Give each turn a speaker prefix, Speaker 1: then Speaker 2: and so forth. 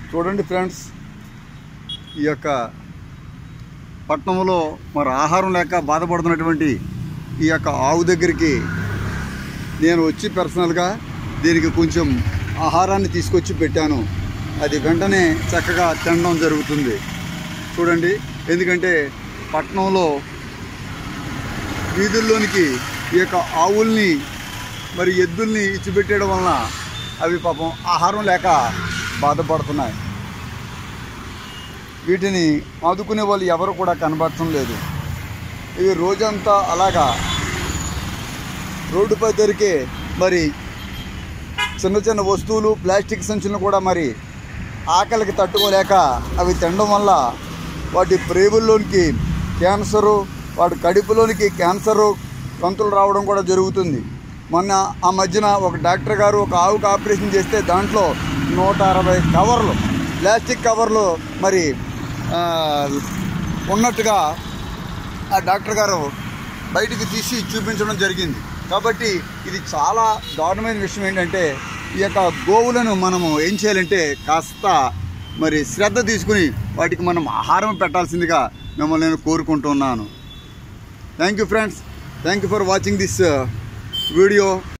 Speaker 1: చూడండి ఫ్రెండ్స్, ఈ యొక్క పట్టణంలో మరి ఆహారం లేక బాధపడుతున్నటువంటి ఈ యొక్క ఆవు దగ్గరికి నేను వచ్చి పర్సనల్గా దీనికి కొంచెం ఆహారాన్ని తీసుకొచ్చి పెట్టాను. అది వెంటనే చక్కగా తినడం జరుగుతుంది. చూడండి, ఎందుకంటే పట్టణంలో వీధుల్లోనికి ఈ యొక్క ఆవుల్ని మరి ఎద్దుల్ని ఇచ్చిపెట్టేయడం వలన అవి పాపం ఆహారం లేక బాధపడుతున్నాయి. వీటిని ఆదుకునే వాళ్ళు ఎవరు కూడా కనబడటం లేదు. ఇవి రోజంతా అలాగా రోడ్డుపై దొరికే మరి చిన్న చిన్న వస్తువులు, ప్లాస్టిక్ సంచులను కూడా మరి ఆకలికి తట్టుకోలేక అవి తినడం వల్ల వాటి ప్రేగుల్లోనికి క్యాన్సరు, వాటి కడుపులోనికి క్యాన్సరు కంతులు రావడం కూడా జరుగుతుంది. మొన్న ఆ మధ్యన ఒక డాక్టర్ గారు ఒక ఆవుకు ఆపరేషన్ చేస్తే దాంట్లో 160 కవర్లు, ప్లాస్టిక్ కవర్లు మరి ఉన్నట్టుగా ఆ డాక్టర్ గారు బయటికి తీసి చూపించడం జరిగింది. కాబట్టి ఇది చాలా దారుణమైన విషయం. ఏంటంటే ఈ యొక్క గోవులను మనము ఏం చేయాలంటే కాస్త మరి శ్రద్ధ తీసుకుని వాటికి మనం ఆహారం పెట్టాల్సిందిగా మిమ్మల్ని నేను కోరుకుంటున్నాను. Thank you friends, thank you for watching this video.